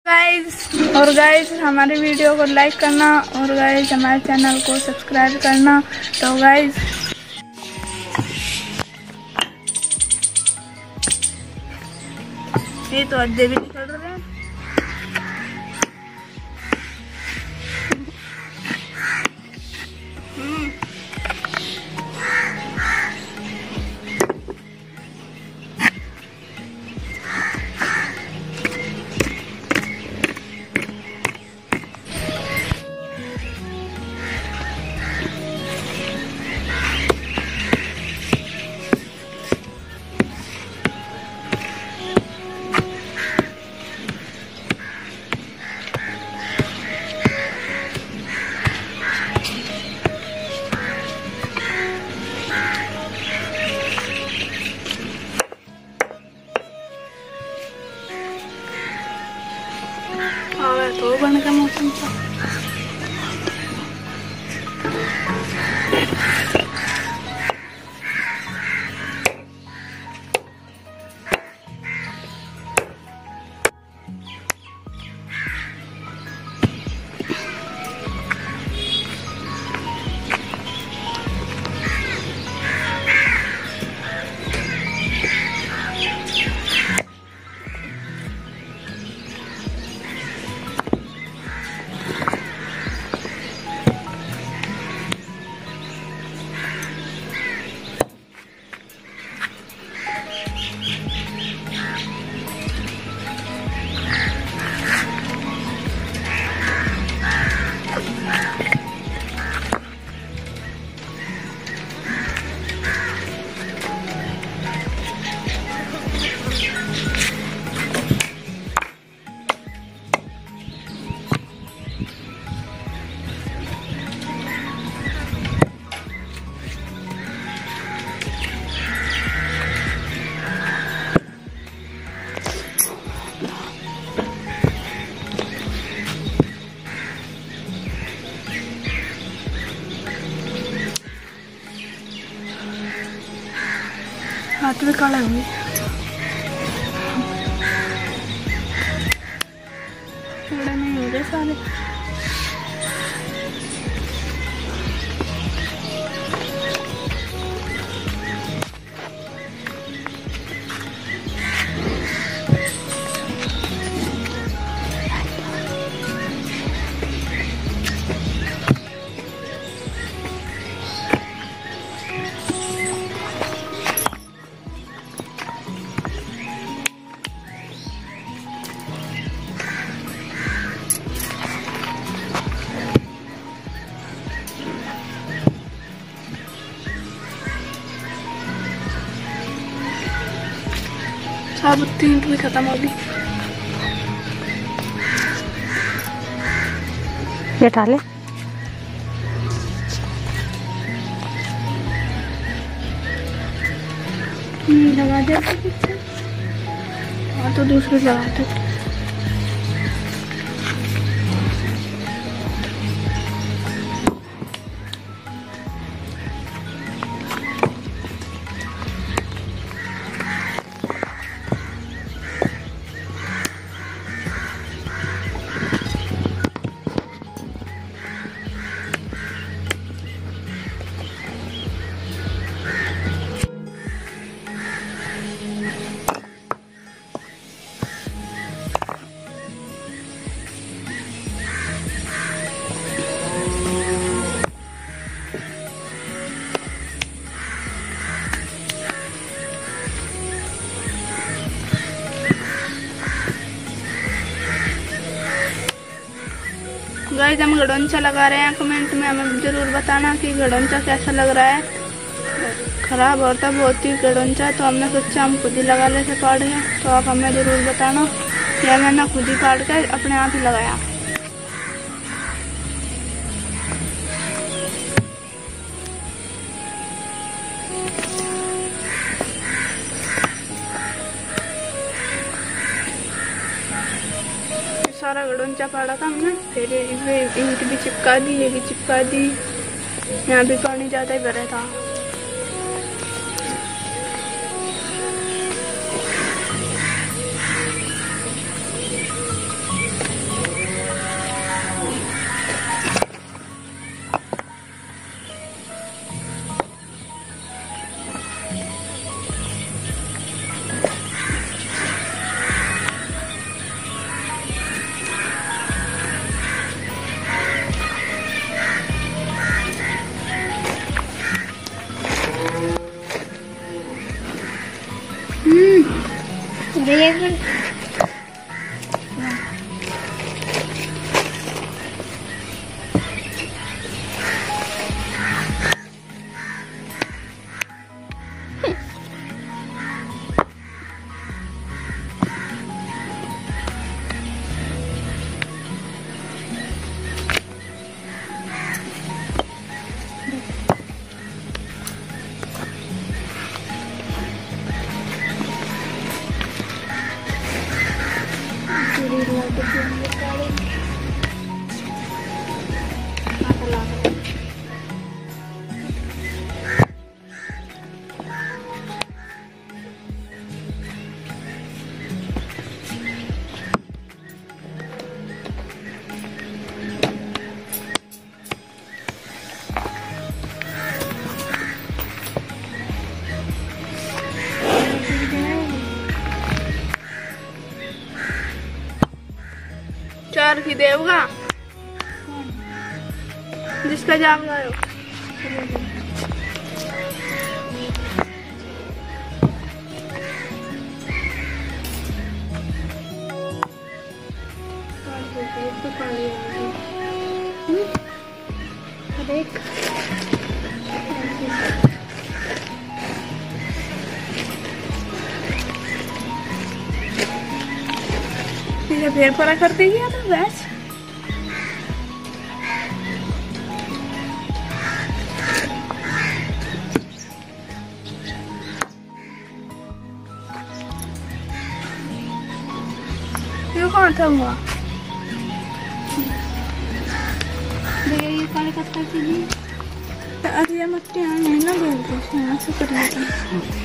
Guys हमारे video को like करना और गाइस हमारे चैनल को सब्सक्राइब करना। तो गाइस ये तो अद्दे भी निकल रहे हैं। तो बन का मौसम था। हाथ में काला हुई नहीं हो रहे सारे। अब 3 भी खत्म होगी। ये डाले लगा दिया तो दूसरी लगाते। गाइस हम गड़ोंचा लगा रहे हैं। कमेंट में हमें जरूर बताना कि गड़ोंचा कैसा लग रहा है। खराब होता बहुत ही गड़ोंचा, तो हमने सोचा हम खुद ही लगा लेते काट के। तो आप हमें जरूर बताना। यह मैंने खुद ही काट के अपने आप ही लगाया। सारा गड़ोंचा पाड़ा था हमने। फिर ईंट भी चिपका दी, ये भी चिपका दी। यहाँ भी पानी ज्यादा ही भरा था। चार की देवगा जिसका जाग रहा हो। देख फिर परा कर देगी ना बस। ये कौन था हुआ? भैया ये काले पत्ता के लिए अरे ये मट्टी नहीं ना बोलते यहाँ से कर लेते हैं।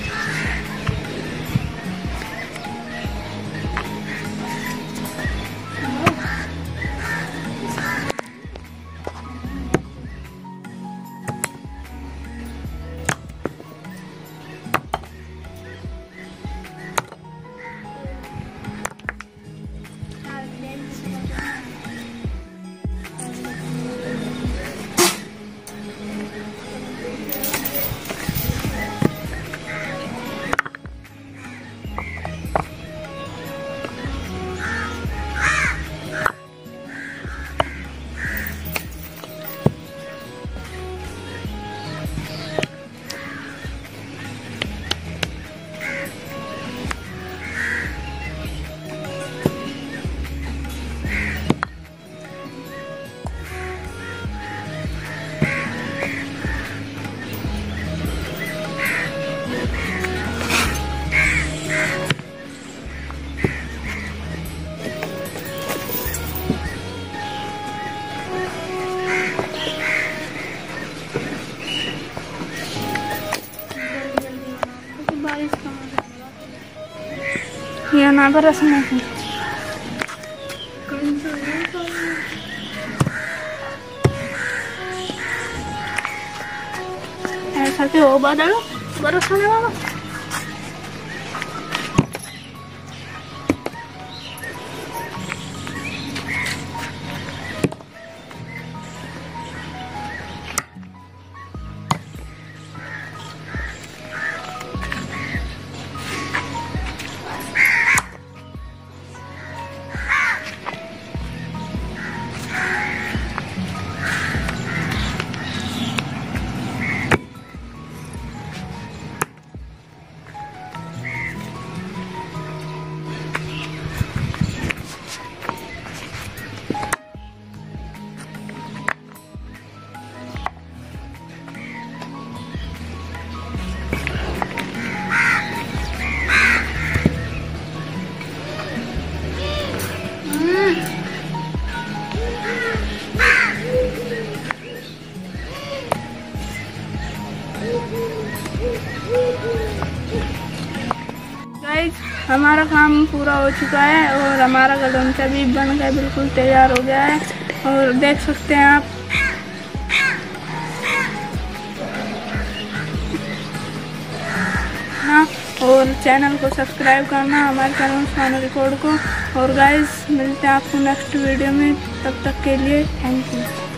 ये ना बरस नहीं ऐसा के हो बादल बरस होने वाला। गाइस हमारा काम पूरा हो चुका है और हमारा गलौंचा भी बन गया, बिल्कुल तैयार हो गया है और देख सकते हैं आप। हाँ, और चैनल को सब्सक्राइब करना हमारे चैनल स्वानु रिकॉर्ड को। और गाइस मिलते हैं आपको नेक्स्ट वीडियो में, तब तक के लिए थैंक यू।